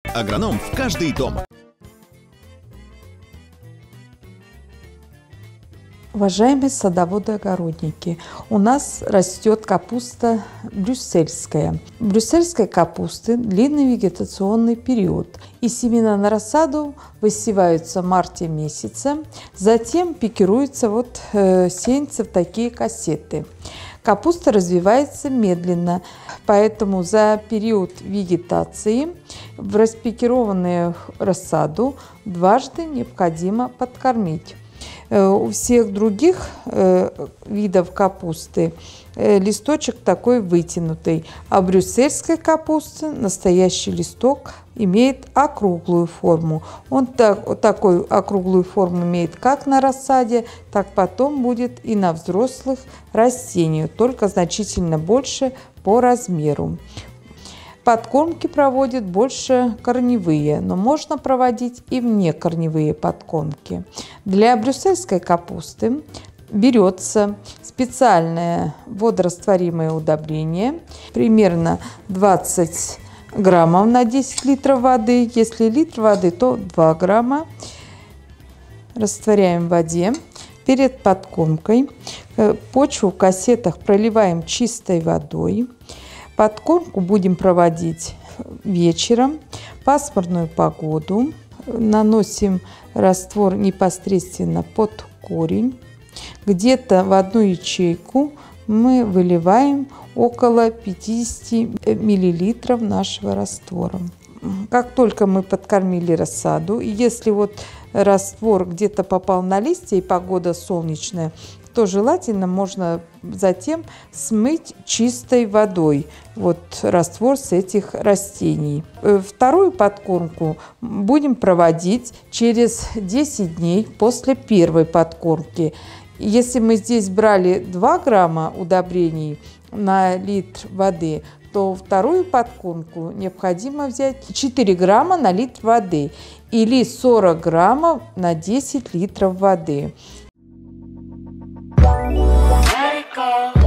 Агроном в каждый дом. Уважаемые садоводы-огородники, у нас растет капуста брюссельская. Брюссельской капусты длинный вегетационный период. И семена на рассаду высеваются в марте месяце, затем пикируются сеянцы в такие кассеты. Капуста развивается медленно, поэтому за период вегетации в распикированную рассаду дважды необходимо подкормить. У всех других видов капусты листочек такой вытянутый, а брюссельской капусты настоящий листок имеет округлую форму. Он такую округлую форму имеет как на рассаде, так потом будет и на взрослых растениях, только значительно больше по размеру. Подкормки проводят больше корневые, но можно проводить и внекорневые подкормки. Для брюссельской капусты берется специальное водорастворимое удобрение, примерно 20 граммов на 10 литров воды. Если литр воды, то 2 грамма. Растворяем в воде. Перед подкормкой почву в кассетах проливаем чистой водой. Подкормку будем проводить вечером, в пасмурную погоду. Наносим раствор непосредственно под корень. Где-то в одну ячейку мы выливаем около 50 мл нашего раствора. Как только мы подкормили рассаду, если раствор где-то попал на листья и погода солнечная, то желательно можно затем смыть чистой водой раствор с этих растений. Вторую подкормку будем проводить через 10 дней после первой подкормки. Если мы здесь брали 2 грамма удобрений на литр воды, то вторую подкормку необходимо взять 4 грамма на литр воды или 40 граммов на 10 литров воды. Let it go.